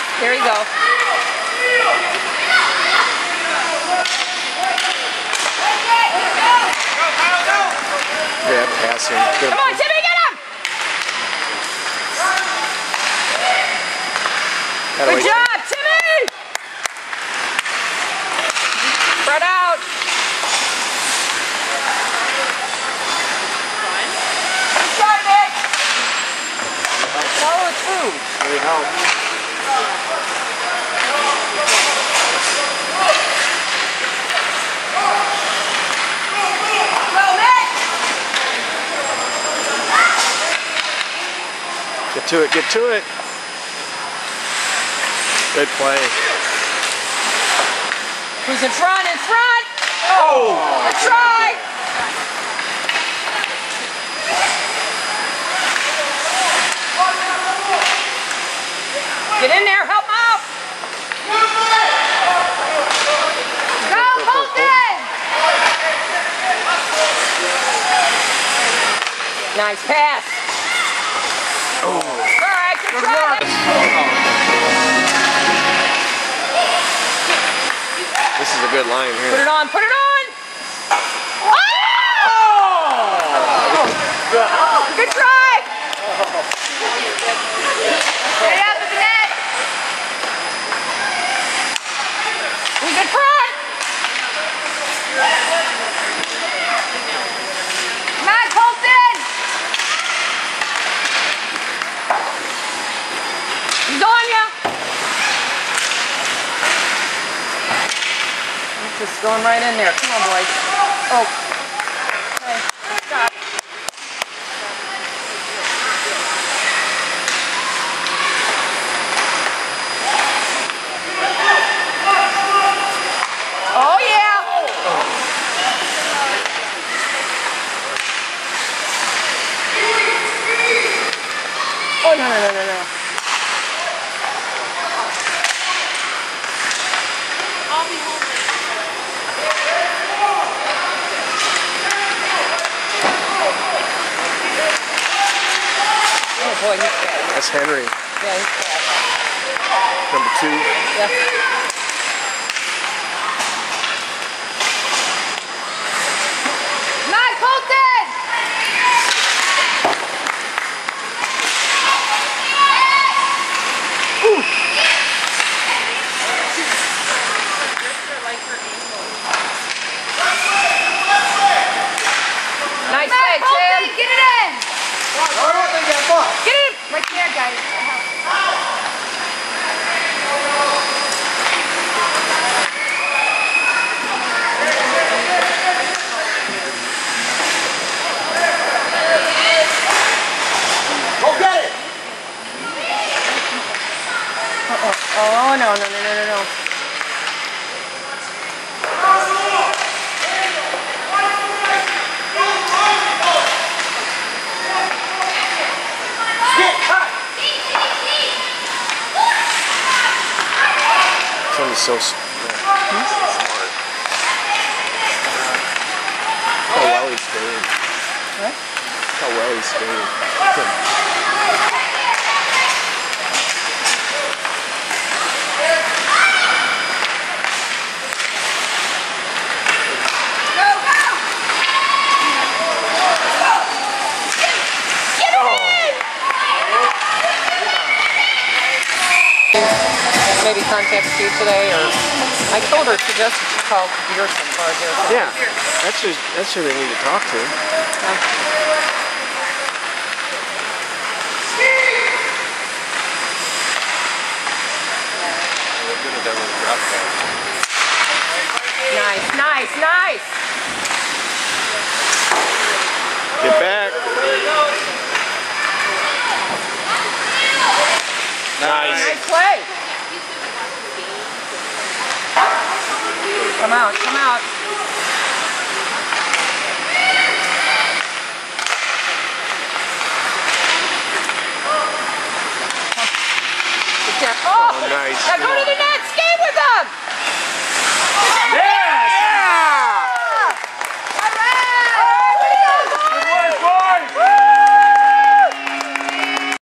There you go. Yeah, passing. Good. Come on, Timmy, get him! Good job, Timmy! Spread out. Good shot, Nick! Follow through. Really help. Get to it, get to it. Good play. Who's in front? In front! Oh! Good try! Get in there, help out! Go, Colton! Nice pass. Oh. All right, good try. This is a good line here. Put it on, put it on! Oh! Good try! Stay up at the net! Good front! Come on, Colton! He's on ya! Just going right in there. Come on, boys. Oh. Okay. Stop. Oh, yeah. Oh, no, no, no, no, no. I'll be home. Oh boy, he's bad. That's Henry. Yeah, he's bad. Number 2. Yeah. Not Colton! Ooh. Nice play, Tim. Get it in! Get him! Right there, guys. Go get it! Oh, no, no, no, no, no, no. He's so smart. How well he's skating. What? How well he's skating. Maybe contact Steve today, or I told her suggested she call Pearson. Yeah, that's who they need to talk to. Nice, nice, nice. Get back. Nice. Nice play. Come out, come out.